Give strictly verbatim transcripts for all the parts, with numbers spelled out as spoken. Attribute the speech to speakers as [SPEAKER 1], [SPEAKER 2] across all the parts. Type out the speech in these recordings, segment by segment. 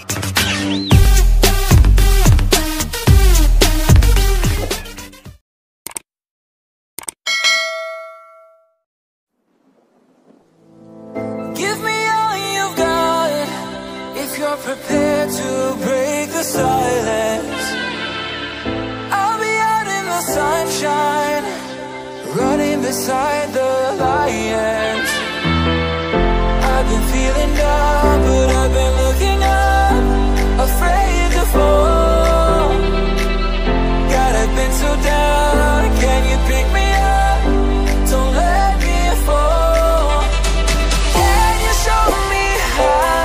[SPEAKER 1] Prepared to break the silence. I'll be out in the sunshine, running beside the lions. I've been feeling down, but I've been looking up, afraid to fall. God, I've been so down, can you pick me up? Don't let me fall. Can you show me how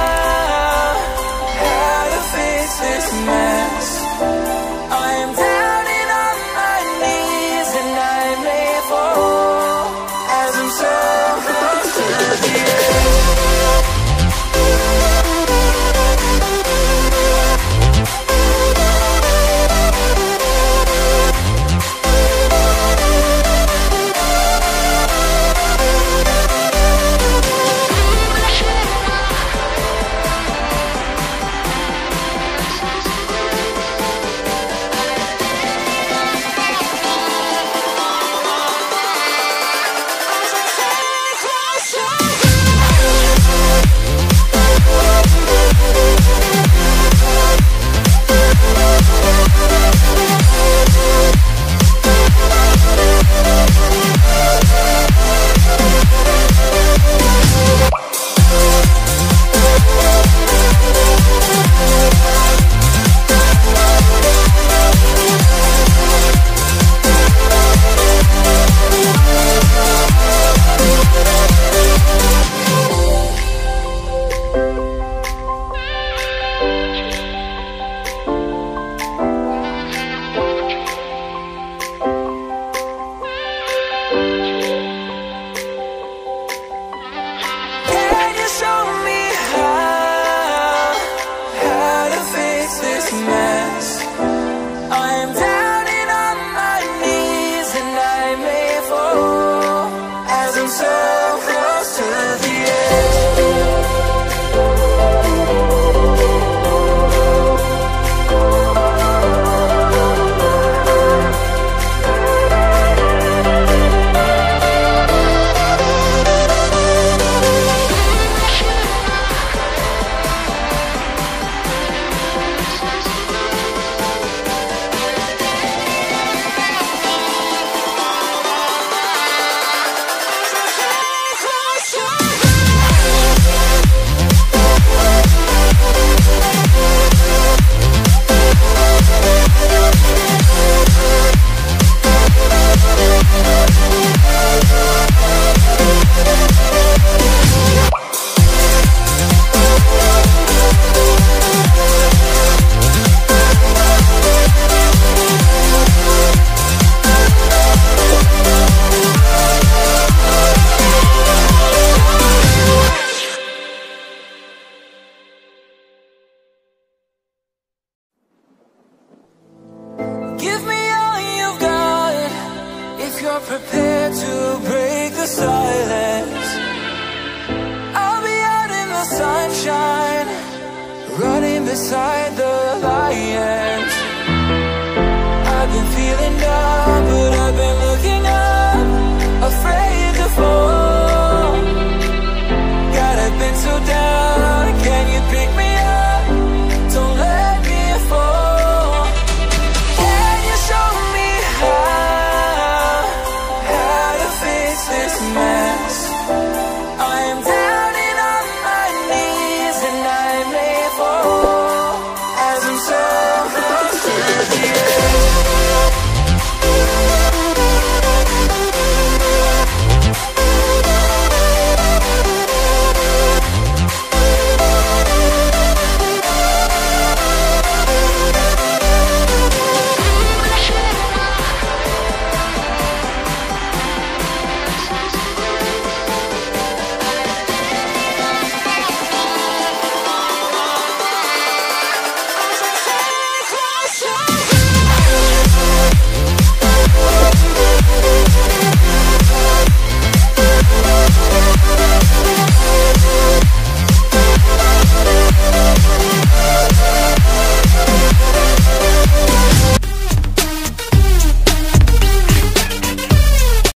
[SPEAKER 1] this mess? I am down and on my knees, and I may fall as I'm so close to the edge. Prepared to break the silence. I'll be out in the sunshine, running beside the lion.